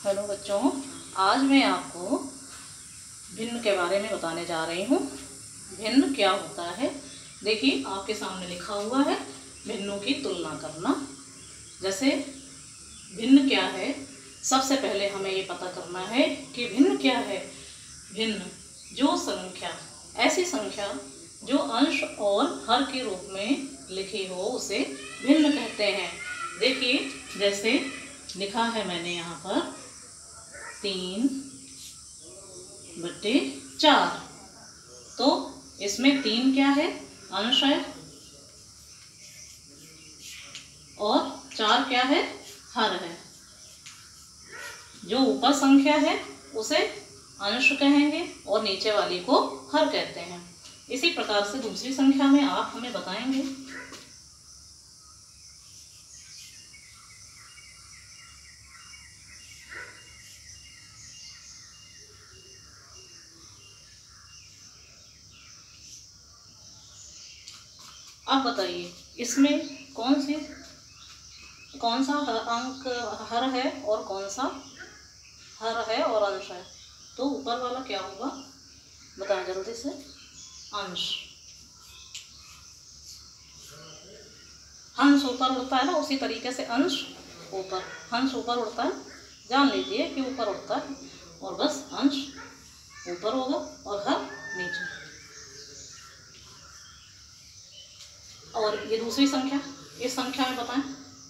Hello बच्चों, आज मैं आपको भिन्न के बारे में बताने जा रही हूँ। भिन्न क्या होता है? देखिए, आपके सामने लिखा हुआ है भिन्नों की तुलना करना। जैसे भिन्न क्या है, सबसे पहले हमें ये पता करना है कि भिन्न क्या है। भिन्न जो संख्या, ऐसी संख्या जो अंश और हर के रूप में लिखी हो उसे भिन्न कहते हैं। देखिए, जैसे लिखा है मैंने यहाँ पर 3/4, तो इसमें 3 क्या है? अंश है, और 4 क्या है? हर है। जो ऊपर संख्या है उसे अंश कहेंगे और नीचे वाली को हर कहते हैं। इसी प्रकार से दूसरी संख्या में आप हमें बताएंगे। आप बताइए, इसमें कौन सा अंक हर है और कौन सा हर है और अंश है? तो ऊपर वाला क्या होगा, बताएं जल्दी से। अंश। हंस ऊपर उड़ता है ना, उसी तरीके से अंश ऊपर, हंस ऊपर उड़ता है, जान लीजिए कि ऊपर उड़ता है, और बस अंश ऊपर होगा और हर नीचे। और ये दूसरी संख्या, इस संख्या में बताएं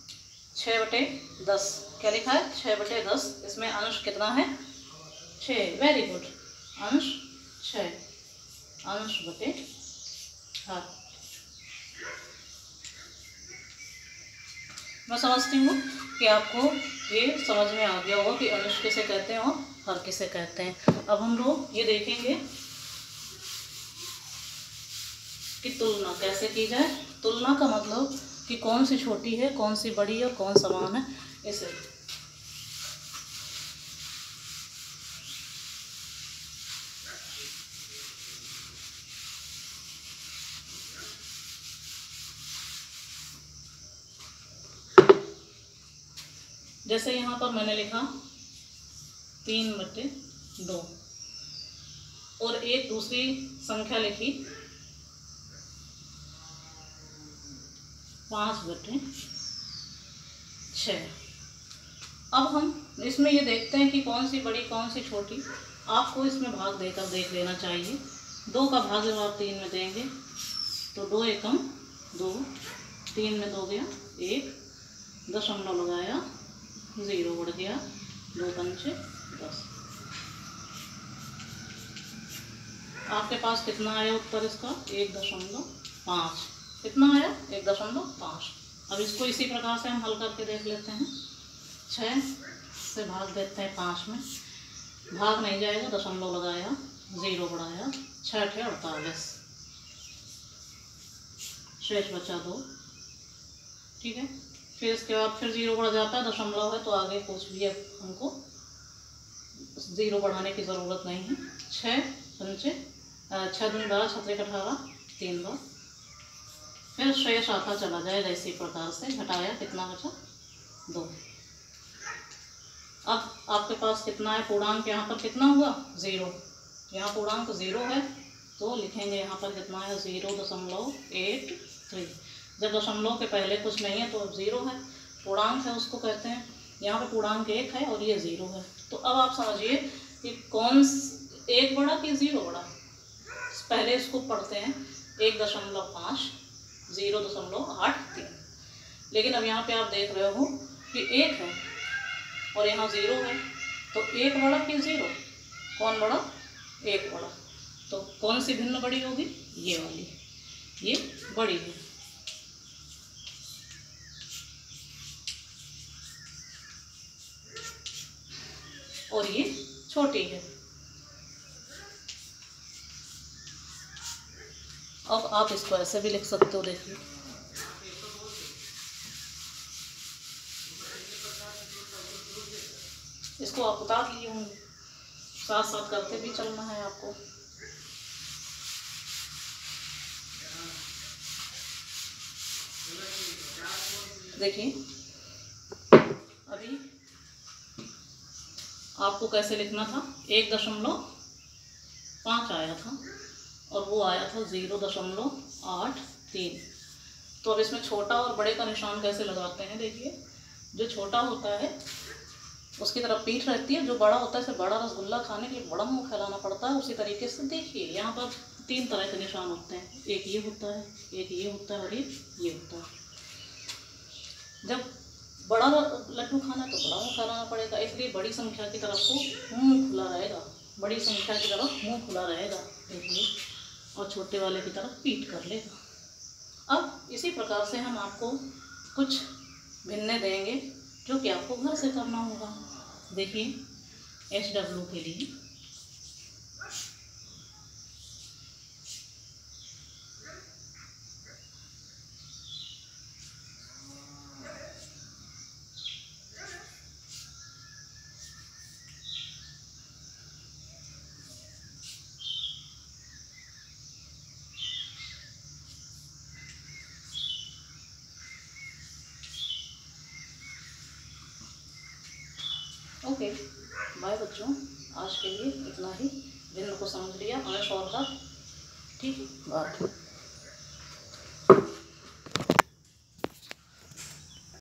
6/10 क्या लिखा है? 6/10। इसमें अंश कितना है? 6। वेरी गुड, अंश 6, अंश बटे हर। मैं समझती हूँ कि आपको ये समझ में आ गया होगा कि अंश किसे कहते हैं और हर किसे कहते हैं। अब हम लोग ये देखेंगे कि तुलना कैसे की जाए। तुलना का मतलब कि कौन सी छोटी है, कौन सी बड़ी है और कौन समान है, इसे। जैसे यहाँ पर मैंने लिखा 3/2 और एक दूसरी संख्या लिखी 5/6। अब हम इसमें ये देखते हैं कि कौन सी बड़ी कौन सी छोटी। आपको इसमें भाग देकर देख लेना चाहिए। 2 का भाग जब आप 3 में देंगे तो 2 एकम 2, 3 में 2 गया 1, दशमलव लगाया 0 बढ़ गया, 2 पंचे 10। आपके पास कितना आया उत्तर इसका? 1.5। कितना आया? 1.5। अब इसको इसी प्रकार से हम हल करके देख लेते हैं। 6 से भाग देते हैं 5 में, भाग नहीं जाएगा, दशमलव लगाया 0 बढ़ाया, 6 × 48, शेष बचा 2। ठीक है, फिर इसके बाद फिर 0 बढ़ जाता है, दशमलव है तो आगे कुछ भी अब हमको 0 बढ़ाने की ज़रूरत नहीं है। 6 पंचे 6 दूनी 12, 6 × 18, 3 बार। फिर शेष आता चला जाएगा इसी प्रकार से, घटाया कितना बचा? 2। अब आपके पास कितना है? पूर्णांक यहाँ पर कितना हुआ? 0। यहाँ पूर्णांक 0 है तो लिखेंगे यहाँ पर कितना है? 0.83। जब दशमलव के पहले कुछ नहीं है तो अब 0 है, पूर्णांक है उसको कहते हैं। यहाँ पे पूर्णांक 1 है और ये 0 है। तो अब आप समझिए कि कौन 1 बड़ा कि 0 बड़ा। पहले इसको पढ़ते हैं 1.5, 0.83। लेकिन अब यहाँ पे आप देख रहे हो कि 1 है और यहाँ 0 है, तो 1 बड़ा कि 0? कौन बड़ा? 1 बड़ा। तो कौन सी भिन्न बड़ी होगी? ये वाली, ये बड़ी है। और ये छोटी है। अब आप इसको ऐसे भी लिख सकते हो, देखिए। इसको आप उतार लिए होंगे, साथ साथ करते भी चलना है आपको। देखिए, अभी आपको कैसे लिखना था, 1.5 आया था और वो आया था 0.83। तो अब इसमें छोटा और बड़े का निशान कैसे लगाते हैं, देखिए जो छोटा होता है उसकी तरफ पीठ रहती है, जो बड़ा होता है, इसे बड़ा रसगुल्ला खाने के लिए बड़ा मुंह फैलाना पड़ता है। उसी तरीके से देखिए यहाँ पर 3 तरह के निशान होते हैं, एक ये होता है, एक ये होता है और एक ये होता है। जब बड़ा लड्डू खाना है तो बड़ा मुंह फैलाना पड़ेगा, इसलिए बड़ी संख्या की तरफ को मुंह खुला रहेगा, बड़ी संख्या की तरफ मुंह खुला रहेगा, देखिए, और छोटे वाले की तरफ पीठ कर लेगा। अब इसी प्रकार से हम आपको कुछ भिन्ने देंगे जो कि आपको घर से करना होगा। देखिए SW के लिए ओके बाय बच्चों, आज के लिए इतना ही। भिन्न को समझ लिया, अंश और हर, ठीक है, बाय।